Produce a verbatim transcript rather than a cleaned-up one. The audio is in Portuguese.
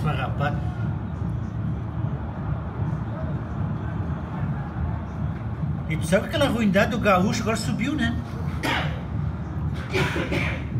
esfarrapado. E tu sabe que aquela ruindade do gaúcho agora subiu, né?